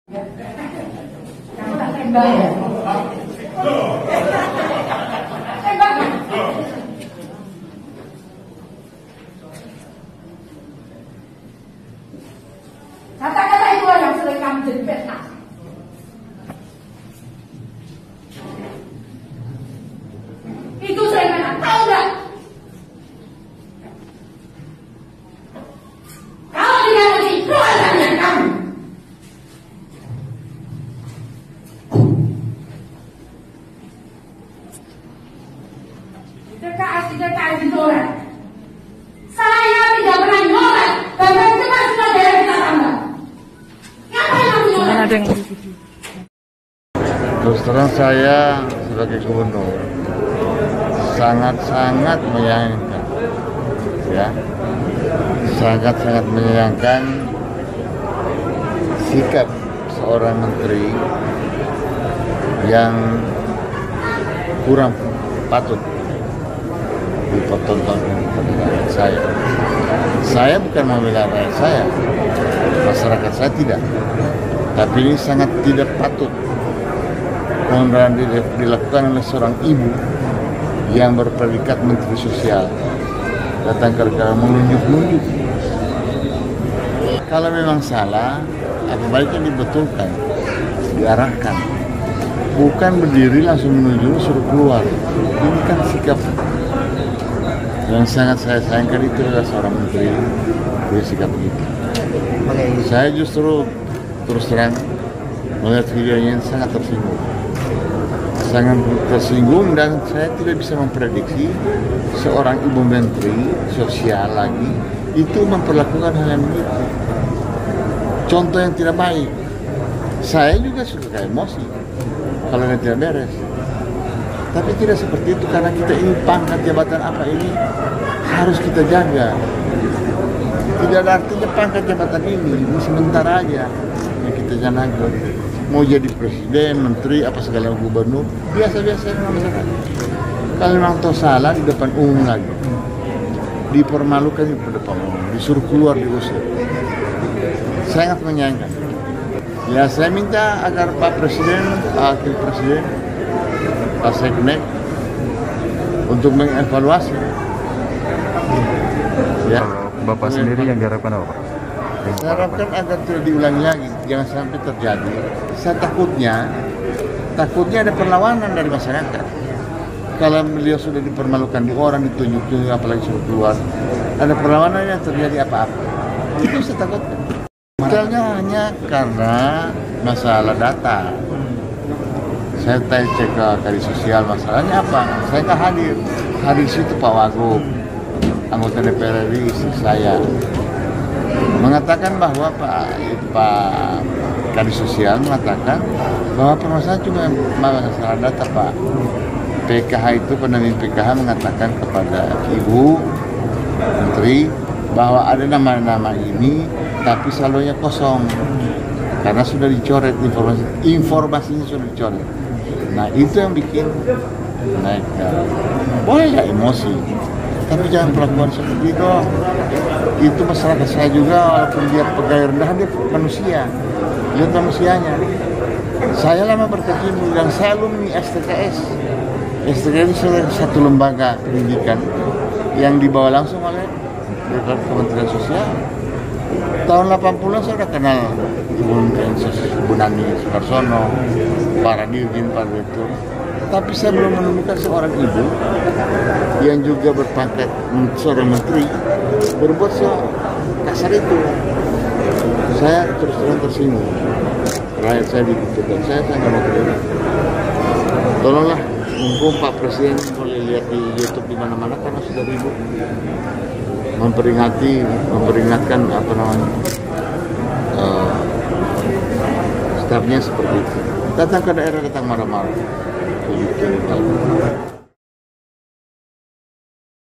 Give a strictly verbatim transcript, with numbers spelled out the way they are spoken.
Kamu tak tembak ya? Tembak kan? Kata-kata itu yang sering kamu jadi fitnah. Itu sering mana? Tahu nggak? Kalau tidak mau dikeluarkan dari kamu. T K S T K S ditolak. Saya tidak pernah nyolek. Bahkan kita sudah dari kita tambah. Ngapain kamu nyolek? Terus terang saya sebagai gubernur sangat-sangat menyayangkan, ya, sangat-sangat menyayangkan sikap seorang menteri yang kurang patut dipertontonkan kepada rakyat saya. Saya bukan membela rakyat saya, masyarakat saya tidak, tapi ini sangat tidak patut yang dilakukan oleh seorang ibu yang berpredikat menteri sosial datang ke negara menunjuk-nunjuk. Kalau memang salah, apa baiknya dibetulkan, diarahkan, bukan berdiri langsung menunjuk suruh keluar. Ini kan sikap yang sangat saya sayangkan. Itu adalah seorang menteri bersikap begitu. Saya justru terus terang melihat videonya sangat tersinggung. sangat tersinggung dan saya tidak bisa memprediksi seorang ibu menteri sosial lagi itu memperlakukan hal yang begitu. Contoh yang tidak baik. Saya juga suka emosi kalau yang tidak beres. Tapi tidak seperti itu, karena kita ini pangkat jabatan apa ini harus kita jaga. Tidak ada artinya pangkat jabatan ini, ini sementara aja yang kita jaga. Mau jadi presiden, menteri, apa segala, gubernur, biasa-biasa masyarakat. Kalau memang toh salah di depan umum lagi, dipermalukan di depan umum, disuruh keluar, diusir. Sangat menyayangkan. Ya, saya minta agar Pak Presiden, Pak Wakil Presiden, Pak Seknek untuk mengevaluasi. Ya. Bapak sendiri yang diharapkan apa, Pak? Saya harapkan agar tidak diulangi lagi, jangan sampai terjadi. Saya takutnya, takutnya ada perlawanan dari masyarakat. Kalau beliau sudah dipermalukan di orang, ditunjuk-tunjuk, apalagi suruh keluar, ada perlawanan yang terjadi apa-apa. Itu saya takutkan. Misalnya hanya karena masalah data. Saya tanya cek ke Kadis Sosial, masalahnya apa? Saya nggak hadir. Hadir situ Pak Wagub, anggota D P R R I, istri saya. Mengatakan bahwa Pak Pak Kadis Sosial mengatakan bahwa permasalahan cuma masalah data, Pak. P K H itu, pendamping P K H mengatakan kepada Ibu Menteri bahwa ada nama-nama ini tapi saldonya kosong karena sudah dicoret, informasi informasinya sudah dicoret. Nah, itu yang bikin naik. Boleh ya emosi, tapi jangan perlakuan seperti itu. Itu masyarakat saya juga, walaupun dia pegawai rendah, dia manusia. Lihat manusianya. Saya lama berkecimpung dan saya alumni S T K S. S T K S itu satu lembaga pendidikan yang dibawa langsung oleh Kementerian Sosial. Tahun delapan puluhan saya sudah kenal Ibu Ibu Nani Sukarsono, para dirjen, para direktur. Tapi saya belum menemukan seorang ibu yang juga berpangkat seorang menteri berbuat sekasar itu. Saya terus terang tersinggung. Rakyat saya dibutuhkan, saya saya nggak mau terima. Tolonglah, mumpung Pak Presiden boleh lihat di YouTube di mana-mana karena sudah ribut memperingati, memperingatkan apa namanya uh, stafnya seperti itu. Datang ke daerah, datang marah-marah. Begitu.